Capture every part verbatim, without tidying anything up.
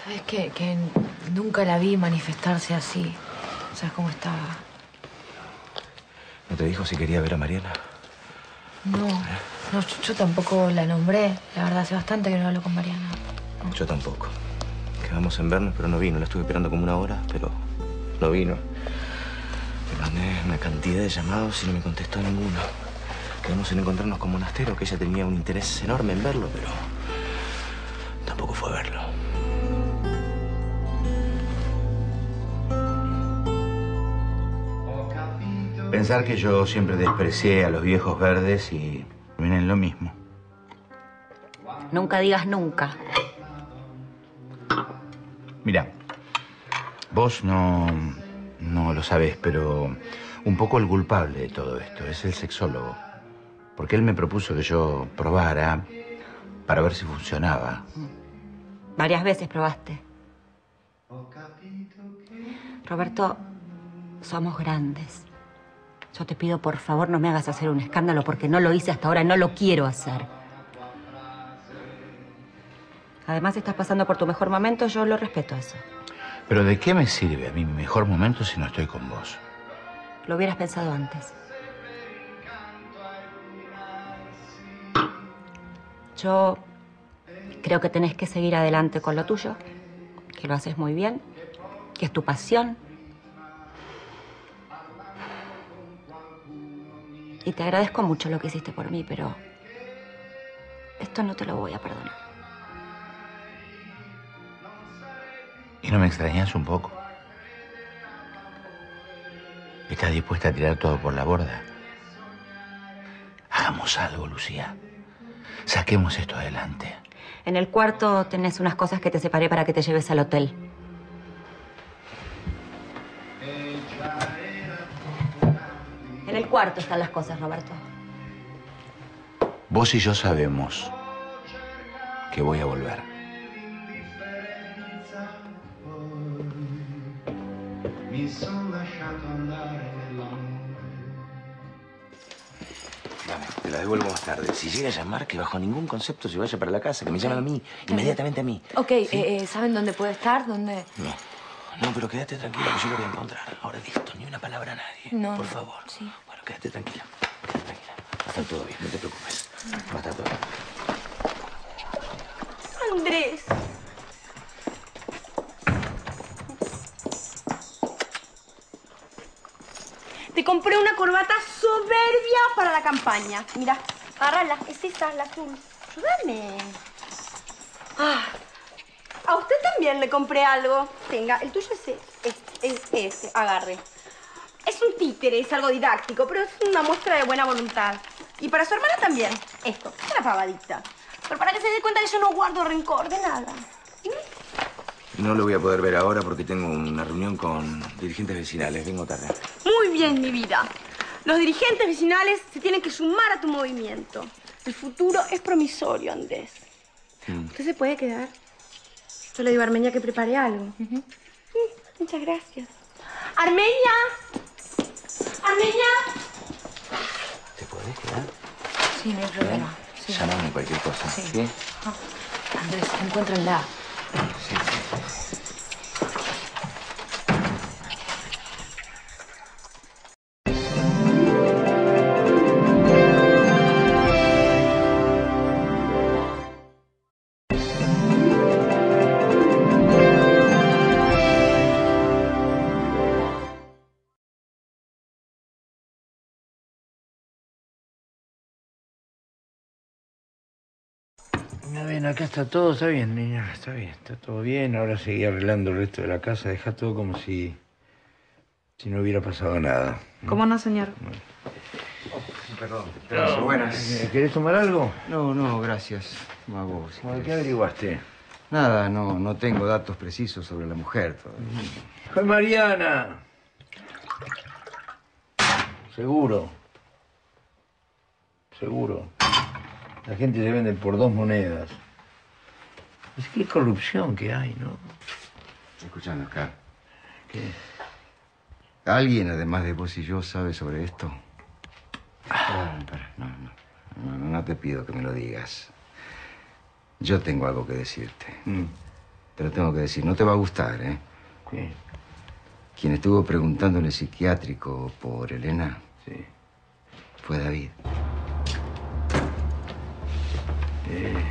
¿Sabes qué? Que nunca la vi manifestarse así. ¿Sabes cómo estaba? ¿No te dijo si quería ver a Mariana? No, no, yo, yo tampoco la nombré. La verdad, hace bastante que no hablo con Mariana. No. Yo tampoco. Quedamos en vernos, pero no vino. La estuve esperando como una hora, pero no vino. Le mandé una cantidad de llamados y no me contestó ninguno. Quedamos en encontrarnos con Monastero, que ella tenía un interés enorme en verlo, pero tampoco fue a verlo. Pensar que yo siempre desprecié a los viejos verdes y vienen lo mismo. Nunca digas nunca. Mira, vos no, no lo sabés, pero un poco el culpable de todo esto es el sexólogo. Porque él me propuso que yo probara para ver si funcionaba. Varias veces probaste. Roberto, somos grandes. Yo te pido, por favor, no me hagas hacer un escándalo porque no lo hice hasta ahora, no lo quiero hacer. Además, estás pasando por tu mejor momento, yo lo respeto eso. Pero ¿de qué me sirve a mí mi mejor momento si no estoy con vos? Lo hubieras pensado antes. Yo creo que tenés que seguir adelante con lo tuyo, que lo haces muy bien, que es tu pasión. Y te agradezco mucho lo que hiciste por mí, pero esto no te lo voy a perdonar. ¿Y no me extrañas un poco? ¿Estás dispuesta a tirar todo por la borda? Hagamos algo, Lucía. Saquemos esto adelante. En el cuarto tenés unas cosas que te separé para que te lleves al hotel. En el cuarto están las cosas, Roberto. Vos y yo sabemos que voy a volver. Dame, te la devuelvo más tarde. Si llega a llamar, que bajo ningún concepto se vaya para la casa, que me llamen a mí, inmediatamente a mí. Ok, ¿Sí? eh, eh, ¿saben dónde puede estar? ¿Dónde? No, no, pero quédate tranquila que yo lo voy a encontrar. Ahora listo, ni una palabra a nadie. No, por no. favor. Sí. Bueno, quédate tranquila. Quédate tranquila. Va a estar todo bien, no te preocupes. Va a estar todo bien. Andrés. Te compré una corbata soberbia para la campaña. Mira, agárrala. Es esta, la azul. Ayúdame. Ah, a usted también le compré algo. Tenga, el tuyo es este. Es, es este, agarre. Es un títere, es algo didáctico, pero es una muestra de buena voluntad. Y para su hermana también. Esto, es una pavadita. Pero para que se dé cuenta que yo no guardo rencor de nada. No lo voy a poder ver ahora porque tengo una reunión con dirigentes vecinales. Vengo tarde. Muy bien, mi vida. Los dirigentes vecinales se tienen que sumar a tu movimiento. El futuro es promisorio, Andrés. Mm. ¿Usted se puede quedar? Yo le digo a Armenia que prepare algo. Uh-huh. mm, muchas gracias. ¡Armenia! ¡Armenia! ¿Te podés quedar? Sí, no hay problema. Sí. Llámame cualquier cosa. Sí. ¿Sí? Oh. Andrés, encuéntrenla. Sí, sí. Está bien, acá está todo, está bien, niña, está bien, está todo bien. Ahora seguí arreglando el resto de la casa, deja todo como si, si no hubiera pasado nada. ¿Cómo no, señor? Perdón. Perdón, buenas. ¿Querés tomar algo? No, no, gracias. Mago, si Bueno, ¿qué querés. averiguaste? Nada, no, no tengo datos precisos sobre la mujer todavía. ¡Fue Mariana! Seguro. Seguro. La gente se vende por dos monedas. Es que corrupción que hay, ¿no? Escuchando acá. ¿Qué? ¿Alguien, además de vos y yo, sabe sobre esto? Ah, para, no, no, no, no te pido que me lo digas. Yo tengo algo que decirte. Mm. te lo tengo que decir. No te va a gustar, ¿eh? ¿Qué? Quien estuvo preguntando en el psiquiátrico por Elena... Sí. Fue David. Eh...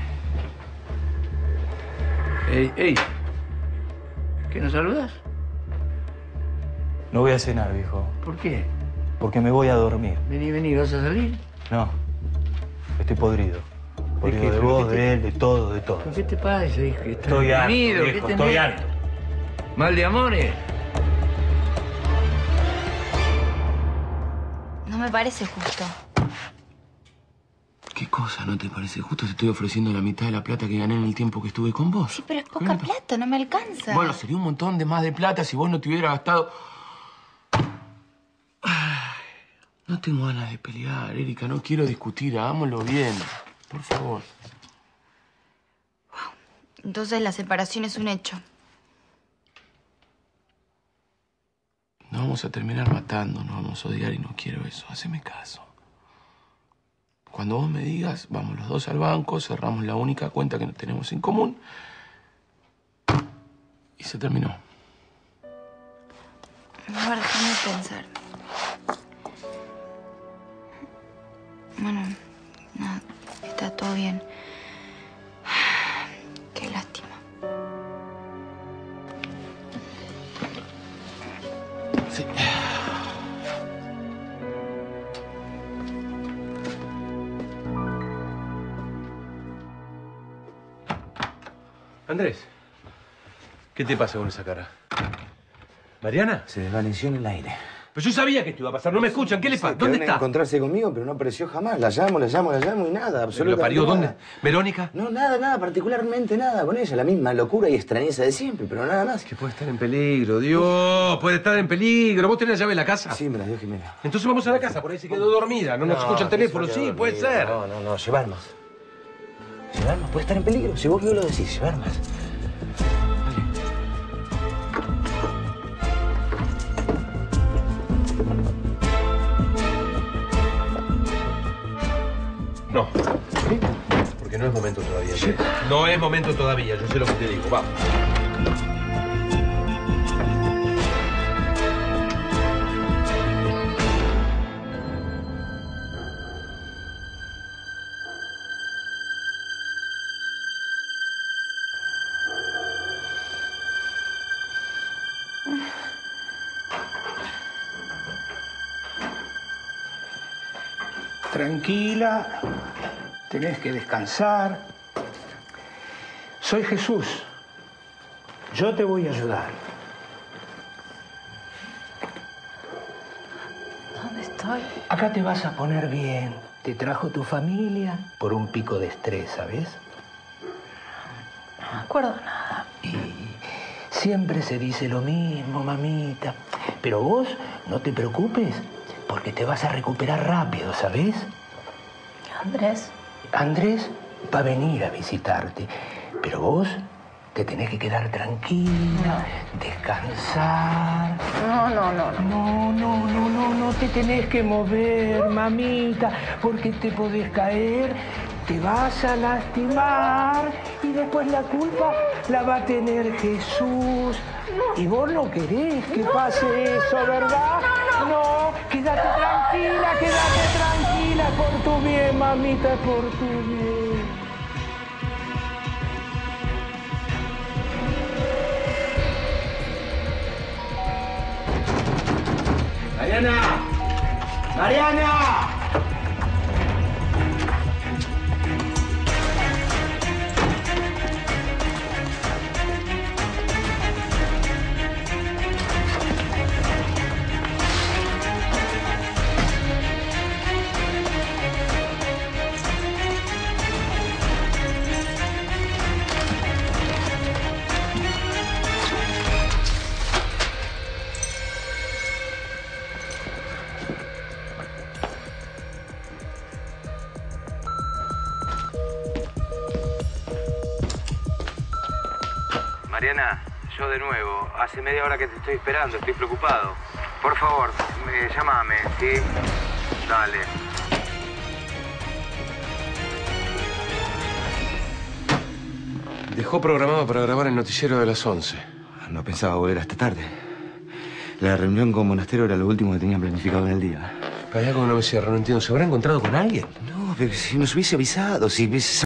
Ey, ey. ¿Qué, nos saludas? No voy a cenar, viejo. ¿Por qué? Porque me voy a dormir. Vení, vení, ¿vas a salir? No. Estoy podrido. Podrido qué? de, ¿Pero vos, qué te- de él, de todo, de todo. ¿Qué te pasa, hijo? ¿Estás Estoy harto, deprimido? viejo, ¿Qué estoy tenés? harto. ¿Mal de amores? No me parece justo. ¿Qué cosa no te parece justo? Te estoy ofreciendo la mitad de la plata que gané en el tiempo que estuve con vos. Sí, pero es poca plata, no me alcanza. Bueno, sería un montón de más de plata si vos no te hubieras gastado... Ay, no tengo ganas de pelear, Erika. No quiero discutir. Hagámoslo bien. Por favor. Entonces la separación es un hecho. Nos vamos a terminar matando, nos vamos a odiar y no quiero eso. Haceme caso. Cuando vos me digas, vamos los dos al banco, cerramos la única cuenta que tenemos en común y se terminó. A ver, déjame pensar. Bueno, nada, está todo bien. Qué lástima. Sí. Andrés, ¿qué te pasa con esa cara? ¿Mariana? Se desvaneció en el aire. Pero yo sabía que esto iba a pasar. No me escuchan. ¿Qué le pasa? ¿Dónde está? encontrarse conmigo, pero no apareció jamás. La llamo, la llamo, la llamo y nada, absolutamente ¿Lo parió? nada. ¿Dónde? ¿Verónica? No, nada, nada, particularmente nada con ella. La misma locura y extrañeza de siempre, pero nada más. Que puede estar en peligro, Dios. Puede estar en peligro. ¿Vos tenés la llave de la casa? Sí, me la dio Jimena. Entonces vamos a la casa. Por ahí se quedó dormida. No nos escucha el teléfono. Sí, puede ser. No, no, no, llevarnos. Llevarnos, puede estar en peligro. Si vos yo lo decís, llevarnos. No. ¿Sí? Porque no es momento todavía. ¿Sí? No es momento todavía. Yo sé lo que te digo. Vamos. Tranquila, tenés que descansar. Soy Jesús. Yo te voy a ayudar. ¿Dónde estoy? Acá te vas a poner bien. Te trajo tu familia por un pico de estrés, ¿sabes? No me acuerdo nada. Y siempre se dice lo mismo, mamita. Pero vos no te preocupes, porque te vas a recuperar rápido, ¿sabes? Andrés. Andrés va a venir a visitarte, pero vos te tenés que quedar tranquila, descansar. No, no, no, no. No, no, no, no, no te tenés que mover, mamita, porque te podés caer, te vas a lastimar y después la culpa la va a tener Jesús. Y vos no querés que pase eso, ¿verdad? No, quédate tranquila, quédate tranquila, por tu bien, mamita, por tu bien. ¡Mariana! ¡Mariana! Mariana, yo de nuevo. Hace media hora que te estoy esperando, estoy preocupado. Por favor, me, llámame, ¿sí? Dale. Dejó programado para grabar el noticiero de las once. No pensaba volver hasta tarde. La reunión con Monastero era lo último que tenía planificado en el día. Para allá como no me cierra, no entiendo. ¿Se habrá encontrado con alguien? No, pero si nos hubiese avisado, si hubiese